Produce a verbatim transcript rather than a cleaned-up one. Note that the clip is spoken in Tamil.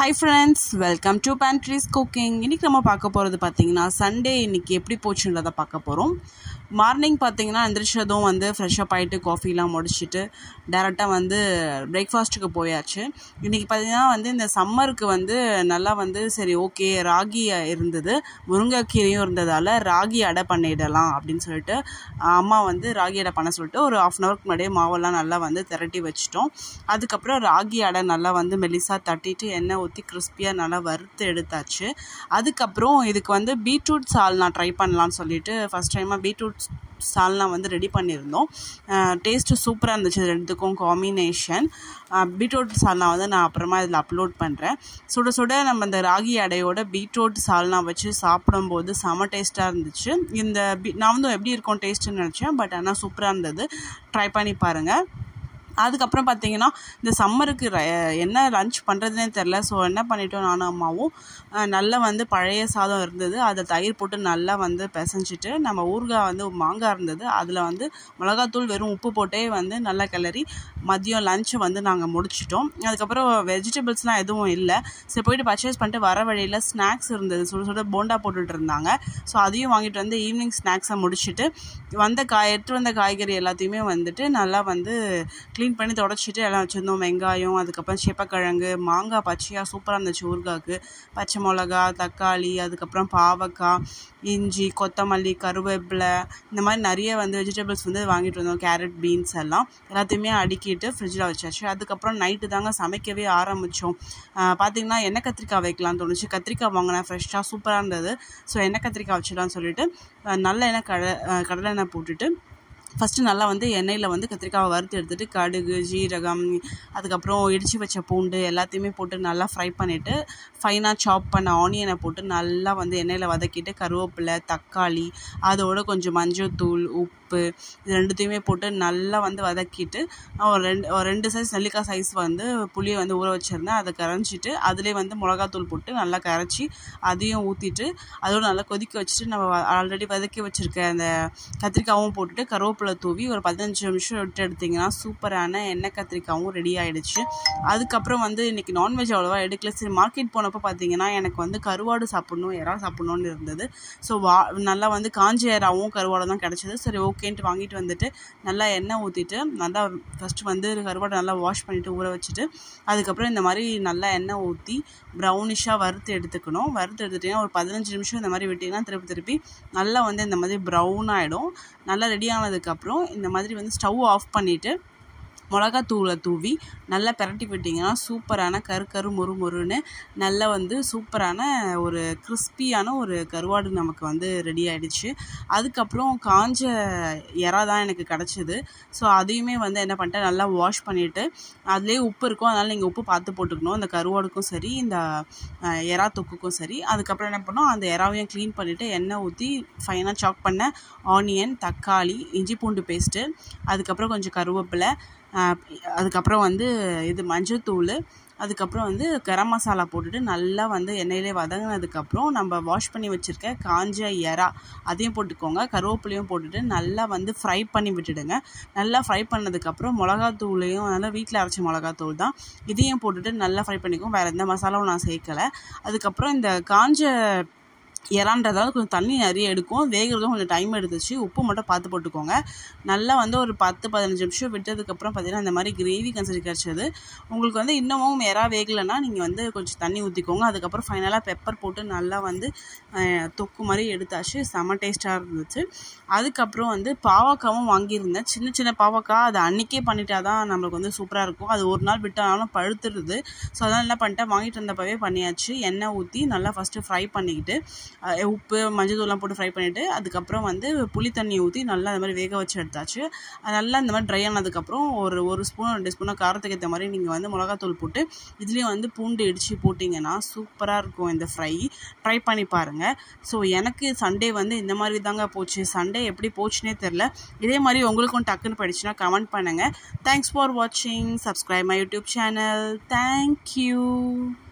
Hi friends, welcome to Pantry's Cooking. இன்னைக்கு நம்ம பார்க்க போகிறது பார்த்தீங்கன்னா சண்டே இன்னைக்கு எப்படி போச்சுன்றதை பார்க்க போகிறோம். மார்னிங் பார்த்தீங்கன்னா எந்திரிச்சதும் வந்து ஃப்ரெஷ்ஷப் ஆகிட்டு காஃபிலாம் முடிச்சுட்டு டேரெக்டாக வந்து பிரேக்ஃபாஸ்ட்டுக்கு போயாச்சு. இன்றைக்கி பார்த்தீங்கன்னா வந்து இந்த சம்மருக்கு வந்து நல்லா வந்து சரி ஓகே ராகி இருந்தது, முருங்கைக்கீரையும் இருந்ததால் ராகி அடை பண்ணிடலாம் அப்படின்னு சொல்லிட்டு அம்மா வந்து ராகி அடை பண்ண சொல்லிட்டு ஒரு ஆஃப் அன் ஹவருக்கு முன்னாடியே மாவெல்லாம் நல்லா வந்து திரட்டி வச்சிட்டோம். அதுக்கப்புறம் ராகி அடை நல்லா வந்து மெலிசாக தட்டிட்டு எண்ணெய் ஊற்றி கிறிஸ்பியாக நல்லா வறுத்து எடுத்தாச்சு. அதுக்கப்புறம் இதுக்கு வந்து பீட்ரூட் சால்னா ட்ரை பண்ணலான்னு சொல்லிட்டு ஃபஸ்ட் டைமாக பீட்ரூட் சால்னா வந்து ரெடி பண்ணியிருந்தோம். டேஸ்ட்டு சூப்பராக இருந்துச்சு. ரெண்டுக்கும் காம்பினேஷன். பீட்ரூட் சால்னா வந்து நான் அப்புறமா இதில் அப்லோட் பண்ணுறேன். சுட சுட நம்ம இந்த ராகி அடையோட பீட்ரூட் சால்னா வச்சு சாப்பிடும்போது செம டேஸ்ட்டாக இருந்துச்சு. இந்த பீ நான் வந்து எப்படி இருக்கும் டேஸ்ட்டுன்னு நினச்சேன், பட் ஆனால் சூப்பராக இருந்தது. ட்ரை பண்ணி பாருங்கள். அதுக்கப்புறம் பார்த்தீங்கன்னா இந்த சம்மருக்கு என்ன லன்ச் பண்ணுறதுனே தெரில. ஸோ என்ன பண்ணிட்டோம், நானும் அம்மாவும் நல்லா வந்து பழைய சாதம் இருந்தது, அதை தயிர் போட்டு நல்லா வந்து பிசைஞ்சிட்டு நம்ம ஊறுகாய் வந்து மாங்காய் இருந்தது, அதில் வந்து மிளகாத்தூள் வெறும் உப்பு போட்டே வந்து நல்லா கிளறி மதியம் லஞ்சை வந்து நாங்கள் முடிச்சிட்டோம். அதுக்கப்புறம் வெஜிடபிள்ஸ்லாம் எதுவும் இல்லை. சரி போயிட்டு பர்ச்சேஸ் பண்ணிட்டு வர வழியில் ஸ்நாக்ஸ் இருந்தது, சுட சுட போண்டா போட்டுட்டு இருந்தாங்க. ஸோ அதையும் வாங்கிட்டு வந்து ஈவினிங் ஸ்நாக்ஸை முடிச்சுட்டு வந்த காய் எடுத்து வந்த காய்கறி எல்லாத்தையுமே வந்துட்டு நல்லா வந்து க்ளீன் பண்ணி தொடச்சிட்டு எல்லாம் வச்சுருந்தோம். வெங்காயம், அதுக்கப்புறம் சேப்பக்கிழங்கு, மாங்காய் பச்சையாக சூப்பராக இருந்துச்சு ஊறுகாய்க்கு, பச்சை மிளகா, தக்காளி, அதுக்கப்புறம் பாவக்காய், இஞ்சி, கொத்தமல்லி, கருவேப்பிலை, இந்த மாதிரி நிறைய வந்து வெஜிடபிள்ஸ் வந்து வாங்கிட்டு வந்தோம். கேரட், பீன்ஸ் எல்லாம் எல்லாத்தையுமே அடுக்கிட்டு ஃப்ரிட்ஜில் வச்சாச்சு. அதுக்கப்புறம் நைட்டு தாங்க சமைக்கவே ஆரம்பித்தோம். பார்த்திங்கன்னா எண்ணெய் கத்திரிக்காய் வைக்கலான்னு தோணுச்சு. கத்திரிக்காய் வாங்கினேன் ஃப்ரெஷ்ஷாக, சூப்பராக இருந்தது. ஸோ எண்ணெய் கத்திரிக்காய் வச்சிடலான்னு சொல்லிட்டு நல்ல எண்ணெய் கட கடலை எண்ணெய் போட்டுட்டு ஃபஸ்ட்டு நல்லா வந்து எண்ணெயில் வந்து கத்திரிக்காவை வறுத்து எடுத்துகிட்டு கடுகு, ஜீரகம், அதுக்கப்புறம் இடித்து வச்ச பூண்டு எல்லாத்தையுமே போட்டு நல்லா ஃப்ரை பண்ணிவிட்டு ஃபைனாக சாப் பண்ண ஆனியனை போட்டு நல்லா வந்து எண்ணெயில் வதக்கிட்டு கருவேப்பிலை, தக்காளி, அதோட கொஞ்சம் மஞ்சள்தூள், உப்பு இது ரெண்டுத்தையுமே போட்டு நல்லா வந்து வதக்கிட்டு ஒரு ரெண்டு ஒரு ரெண்டு சைஸ் நெல்லிக்காய் சைஸ் வந்து புளியை வந்து ஊற வச்சுருந்தேன். அதை கரைஞ்சிட்டு அதிலே வந்து மிளகாத்தூள் போட்டு நல்லா கரைச்சி அதையும் ஊற்றிட்டு அதோடு நல்லா கொதிக்க வச்சுட்டு நம்ம ஆல்ரெடி வதக்கி வச்சுருக்க அந்த கத்திரிக்காவும் போட்டுட்டு கருவேப்பிலை தூவி ஒரு பதினஞ்சு நிமிஷம் விட்டு எடுத்திங்கன்னா சூப்பரான எண்ணெய் கத்திரிக்காவும் ரெடி ஆகிடுச்சு. அதுக்கப்புறம் வந்து இன்றைக்கி நான்வெஜ் அவ்வளோவா எடுக்கல. சரி மார்க்கெட் போனப்போ பார்த்தீங்கன்னா எனக்கு வந்து கருவாடு சாப்பிட்ணும், எறா சாப்பிட்ணுன்னு இருந்தது. ஸோ வா நல்லா வந்து காஞ்ச எறாவும் கருவாடு தான் கிடச்சிது. சரி ஓகேன்ட்டு வாங்கிட்டு வந்துட்டு நல்லா எண்ணெய் ஊற்றிட்டு நல்லா ஃபஸ்ட்டு வந்து கருவாடை நல்லா வாஷ் பண்ணிவிட்டு ஊற வச்சுட்டு அதுக்கப்புறம் இந்த மாதிரி நல்லா எண்ணெய் ஊற்றி ப்ரௌனிஷாக வறுத்து எடுத்துக்கணும். வறுத்து எடுத்துட்டிங்கன்னா ஒரு பதினஞ்சு நிமிஷம் இந்த மாதிரி விட்டிங்கன்னா திருப்பி திருப்பி நல்லா வந்து இந்த மாதிரி ப்ரௌன் ஆகிடும். நல்லா ரெடி ஆனதுக்கப்புறம் இந்த மாதிரி வந்து ஸ்டவ் ஆஃப் பண்ணிவிட்டு மிளகாத்தூளை தூவி நல்லா பிரட்டி விட்டிங்கன்னா சூப்பரான கரு கரு மொறு மொறுன்னு நல்லா வந்து சூப்பரான ஒரு கிறிஸ்பியான ஒரு கருவாடு நமக்கு வந்து ரெடி ஆகிடுச்சு. அதுக்கப்புறம் காஞ்ச எறா தான் எனக்கு கிடச்சிது. ஸோ அதையுமே வந்து என்ன பண்ணிட்டேன், நல்லா வாஷ் பண்ணிவிட்டு அதுலேயே உப்பு இருக்கும், அதனால் நீங்கள் உப்பு பார்த்து போட்டுக்கணும், இந்த கருவாடுக்கும் சரி இந்த எறா தொக்குக்கும் சரி. அதுக்கப்புறம் என்ன பண்ணோம், அந்த எறாவையும் க்ளீன் பண்ணிவிட்டு எண்ணெய் ஊற்றி ஃபைனாக சாப் பண்ண ஆனியன், தக்காளி, இஞ்சி பூண்டு பேஸ்ட்டு, அதுக்கப்புறம் கொஞ்சம் கருவேப்பிலை, அதுக்கப்புறம் வந்து இது மஞ்சள் தூள், அதுக்கப்புறம் வந்து கரம் மசாலா போட்டுட்டு நல்லா வந்து எண்ணெயிலே வதங்கினதுக்கப்புறம் நம்ம வாஷ் பண்ணி வச்சுருக்க காஞ்ச எறா அதையும் போட்டுக்கோங்க, கருவேப்பிலையும் போட்டுட்டு நல்லா வந்து ஃப்ரை பண்ணி விட்டுடுங்க. நல்லா ஃப்ரை பண்ணதுக்கப்புறம் மிளகாத்தூளையும் நல்லா வீட்டில் அரைச்ச மிளகாத்தூள் தான், இதையும் போட்டுட்டு நல்லா ஃப்ரை பண்ணிக்கோங்க. வேறு எந்த மசாலாவும் நான் சேர்க்கலை. அதுக்கப்புறம் இந்த காஞ்ச எறான்றதால கொஞ்சம் தண்ணி நிறைய எடுக்கும், வேகிறதும் கொஞ்சம் டைம் எடுத்துச்சு. உப்பு மட்டும் பார்த்து போட்டுக்கோங்க. நல்லா வந்து ஒரு பத்து பதினஞ்சு நிமிஷம் விட்டதுக்கப்புறம் பார்த்திங்கன்னா இந்த மாதிரி கிரேவி கன்சிஸ்டன்சி கிடச்சது. உங்களுக்கு வந்து இன்னமும் எறா வேகலைன்னா நீங்கள் வந்து கொஞ்சம் தண்ணி ஊற்றிக்கோங்க. அதுக்கப்புறம் ஃபைனலாக பெப்பர் போட்டு நல்லா வந்து தொக்கு மாதிரி எடுத்தாச்சு. செம்ம டேஸ்ட்டாக இருந்துச்சு. அதுக்கப்புறம் வந்து பாவக்காவும் வாங்கியிருந்தேன், சின்ன சின்ன பாவக்காய். அதை அன்றைக்கே பண்ணிட்டா தான் நம்மளுக்கு வந்து சூப்பராக இருக்கும். அது ஒரு நாள் விட்டாலும் பழுத்துடுது. ஸோ அதனால் என்ன பண்ணிட்டேன், வாங்கிட்டு வந்தப்பவே பண்ணியாச்சு. எண்ணெய் ஊற்றி நல்லா ஃபஸ்ட்டு ஃப்ரை பண்ணிக்கிட்டு உப்பு மஞ்சள் தூள்லாம் போட்டு ஃப்ரை பண்ணிவிட்டு அதுக்கப்புறம் வந்து புளி தண்ணி ஊற்றி நல்லா அந்த மாதிரி வேக வச்சு எடுத்தாச்சு. நல்லா இந்த மாதிரி ட்ரை ஆனதுக்கப்புறம் ஒரு ஒரு ஸ்பூன் ரெண்டு ஸ்பூனாக காரத்துக்கு ஏற்ற மாதிரி நீங்கள் வந்து மிளகாத்தூள் போட்டு இதுலேயும் வந்து பூண்டு இடித்து போட்டிங்கன்னா சூப்பராக இருக்கும் இந்த ஃப்ரை. ட்ரை பண்ணி பாருங்கள். ஸோ எனக்கு சண்டே வந்து இந்த மாதிரி தாங்க போச்சு. சண்டே எப்படி போச்சுன்னே தெரில. இதே மாதிரி உங்களுக்கும் டக்குன்னு போயிடுச்சுன்னா கமெண்ட் பண்ணுங்கள். தேங்க்ஸ் ஃபார் வாட்சிங். Subscribe my YouTube channel. Thank you.